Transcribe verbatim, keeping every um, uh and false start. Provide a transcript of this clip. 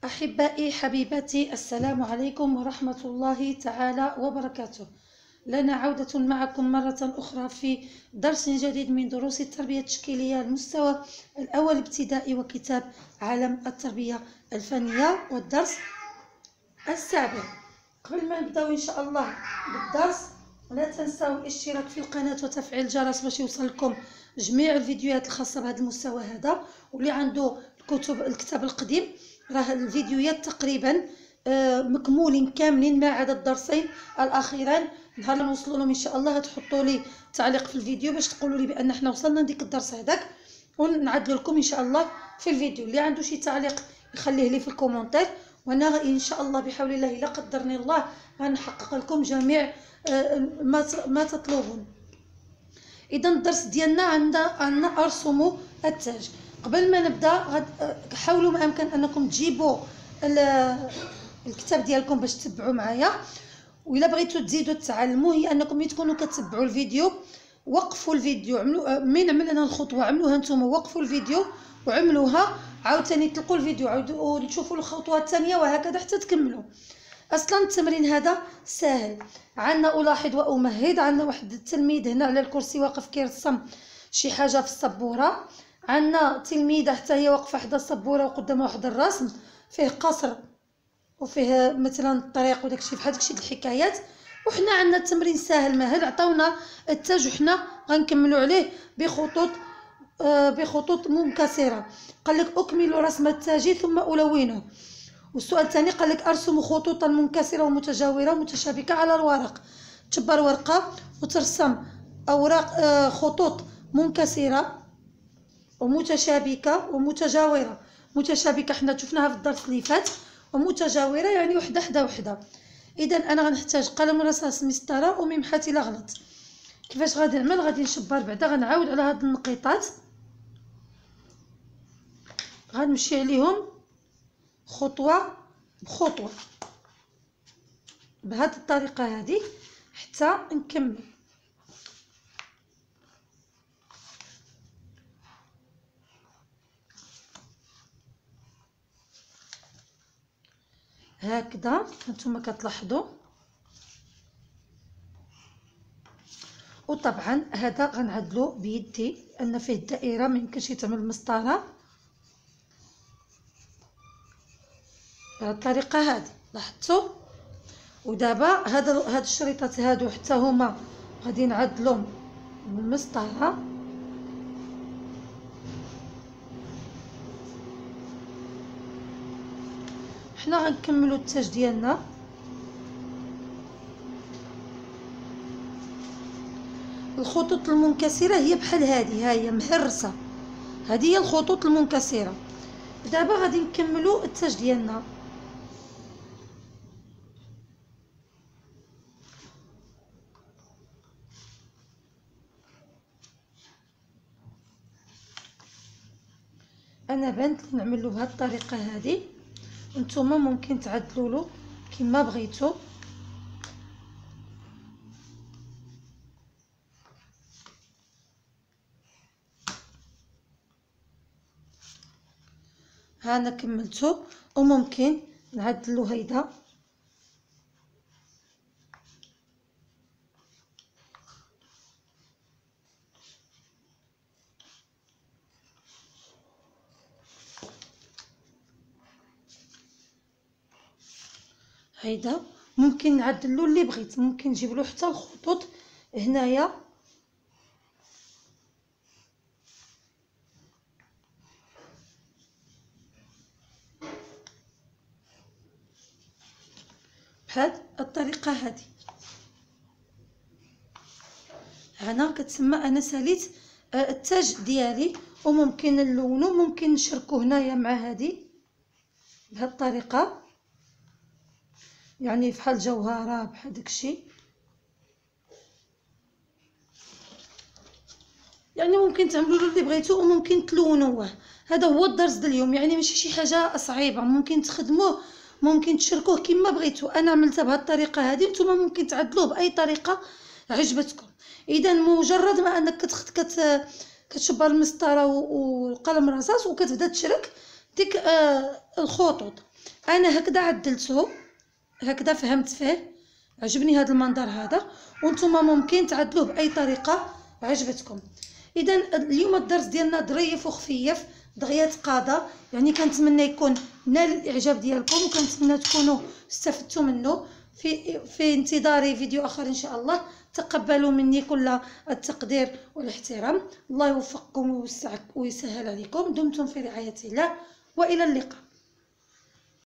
أحبائي حبيباتي، السلام عليكم ورحمة الله تعالى وبركاته. لنا عودة معكم مرة أخرى في درس جديد من دروس التربية التشكيلية المستوى الأول ابتدائي وكتاب عالم التربية الفنية والدرس السابع. قبل ما نبداو إن شاء الله بالدرس لا تنسوا الاشتراك في القناة وتفعيل الجرس باش يوصلكم جميع الفيديوهات الخاصة بهذا المستوى هذا. واللي عنده الكتب الكتاب القديم راه الفيديوهات تقريبا مكمولين كاملين ما عدا الدرسين الاخيرين. نهار نوصلوا لهم ان شاء الله تحطوا لي تعليق في الفيديو باش تقولوا لي بان احنا وصلنا لديك الدرس هذاك، ونعدل لكم ان شاء الله في الفيديو. اللي عنده شي تعليق يخليه لي في الكومنتير، وانا ان شاء الله بحول الله لا قدرني الله غنحقق لكم جميع ما ما تطلبون. اذا الدرس ديالنا عندنا عندنا ارسموا التاج. قبل ما نبدا حاولوا ما امكن انكم تجيبوا الكتاب ديالكم باش تتبعوا معايا، وإلا بغيتوا تزيدوا تعلموا هي انكم ملي تكونوا كتبعوا الفيديو وقفوا الفيديو، عملوا من عمل انا الخطوه عملوها نتوما، وقفوا الفيديو وعملوها عاوتاني تلقوا الفيديو عاودوا نشوفوا الخطوه الثانيه وهكذا حتى تكملوا. اصلا التمرين هذا سهل. عندنا الاحظ وامهد، عندنا واحد التلميذ هنا على الكرسي واقف كيرسم شي حاجه في السبوره، عندنا تلميذه حتى هي واقفه حدا السبوره وقدامها واحد الرسم فيه قصر وفيه مثلا الطريق وداكشي في هادشي الحكايات. وحنا عندنا التمرين سهل مهل، عطاونا التاج وحنا غنكملوا عليه بخطوط آه بخطوط منكسره. قال لك اكملوا رسم التاج ثم الونه. والسؤال الثاني قال لك ارسموا خطوطا منكسره ومتجاوره ومتشابكه على الورق. تشبر ورقه وترسم اوراق آه خطوط منكسره ومتشابكه ومتجاوره. متشابكه حنا شفناها في الدرس اللي فات، ومتجاوره يعني وحده حدا وحده. اذا انا غنحتاج قلم رصاص مسطره وممحات الا غلط. كيفاش غادي نعمل؟ غادي نشبر بعدا غنعاود على هاد النقيطات، غنمشي عليهم خطوه بخطوه بهذه الطريقه هذه حتى نكمل. هكذا هانتوما كتلاحظوا. وطبعا هذا غنعدلو بيدي لان فيه الدائره ما يمكنش يتعمل مسطره بهذه الطريقه هذه، لاحظتوا؟ ودابا هذا هاد الشريطات هادو حتى هما غادي نعدلهم بالمسطره. حنا غنكملوا التاج ديالنا. الخطوط المنكسره هي بحال هذه، ها هي مهرسه، هذه هي الخطوط المنكسره. دابا غادي نكملوا التاج ديالنا. انا بنت نعملو بهذه الطريقه هذه، نتوما ممكن تعدلوا له كما بغيتوا. ها انا كملته، وممكن نعدلوا هيدا هيدا، ممكن نعدلو اللي بغيت، ممكن نجيب له حتى الخطوط هنايا. بهذه الطريقه هذه. هنا كتسمى انا ساليت التاج ديالي، وممكن نلونو، ممكن نشركو هنايا مع هذه بهذه الطريقه، يعني بحال جوهره بحال داكشي. يعني ممكن تعملوا له اللي بغيتو وممكن تلونوه. هذا هو الدرس ديال اليوم، يعني ماشي شي حاجه صعيبه، ممكن تخدموه ممكن تشركوه كما بغيتو. انا عملتها بهذه الطريقه هذه، نتوما ممكن تعدلوه باي طريقه عجبتكم. اذا مجرد ما انك كتخت كت كتشبر المسطره والقلم الرصاص وكتبدا تشرك ديك آه الخطوط. انا هكذا عدلته، هكذا فهمت فيه، عجبني هذا المنظر هذا، وانتم ممكن تعدلوه باي طريقه عجبتكم. اذا اليوم الدرس ديالنا ظريف وخفيف، دغيا تقاضى، يعني كنتمنى يكون نال الاعجاب ديالكم، وكنتمنى تكونوا استفدتوا منه. في في انتظار فيديو اخر ان شاء الله. تقبلوا مني كل التقدير والاحترام. الله يوفقكم ويسهل عليكم. دمتم في رعاية الله، والى اللقاء.